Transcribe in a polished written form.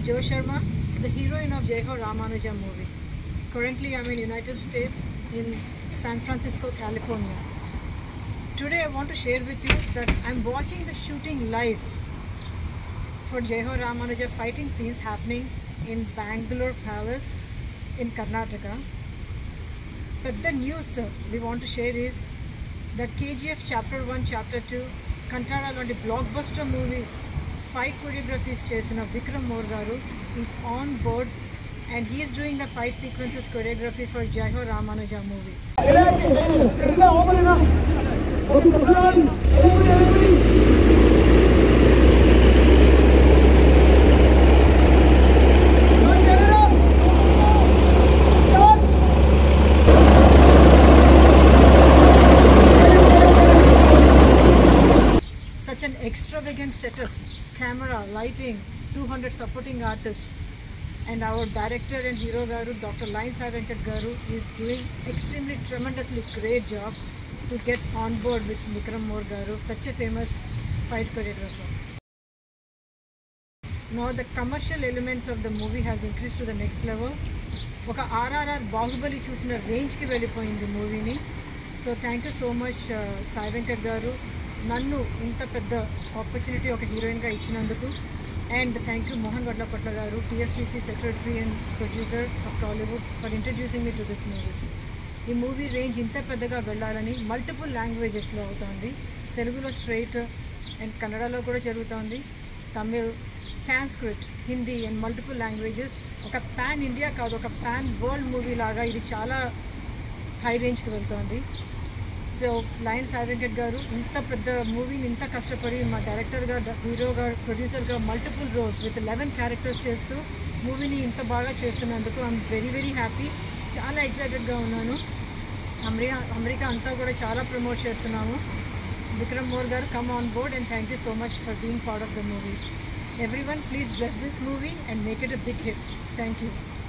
Joe Sharma, the heroine of Jayaho Ramanuja movie. Currently, I'm in United States in San Francisco, California. Today, I want to share with you that I'm watching the shooting live for Jayaho Ramanuja fighting scenes happening in Bangalore Palace in Karnataka. But the news we want to share is that KGF Chapter 1, Chapter 2, Kantara lonti blockbuster movies, fight choreographies chesina Vikram Mor is on board and he is doing the fight sequences choreography for Jayaho Ramanuja movie. Such an extravagant setups, camera, lighting, 200 supporting artists, and our director and hero garu, Dr. Sai Venkat garu, is doing extremely tremendously great job to get on board with Vikram Mor garu, such a famous fight choreographer. Now the commercial elements of the movie has increased to the next level. Oka RRR Bahubali chusina range ki vellipoyindi movie ni. So thank you so much Sai Venkat garu. నన్ను ఇంత పెద్ద opportunity ఒక హీరోయిన్గా ఇచ్చినందుకు and thank you Mohan Vadlapatla garu TFPC secretary and producer of Tollywood for introducing me to this movie. ఈ movie range ఇంత పెద్దగా వెళ్ళాలని మల్టిపుల్ లాంగ్వేజెస్లో అవుతుంది. తెలుగులో స్ట్రైట్ అండ్ కన్నడలో కూడా జరుగుతుంది, Tamil, Sanskrit, Hindi and multiple languages. ఒక పాన్ ఇండియా కాదు, ఒక పాన్ వరల్డ్ మూవీ లాగా ఇది చాలా హై రేంజ్కి వెళ్తుంది. సో Sai Venkat garu ఇంత పెద్ద మూవీని ఇంత కష్టపడి మా డైరెక్టర్గా, హీరోగా, ప్రొడ్యూసర్గా మల్టిపుల్ రోల్స్ విత్ 11 క్యారెక్టర్స్ చేస్తూ మూవీని ఇంత బాగా చేస్తున్నందుకు ఐఎమ్ వెరీ వెరీ హ్యాపీ. చాలా ఎక్సైటెడ్గా ఉన్నాను. అమెరికా అంతా కూడా చాలా ప్రమోట్ చేస్తున్నాము. Vikram More garu come on board and thank you so much for being part of the movie. Everyone please bless this movie and make it a big hit. Thank you.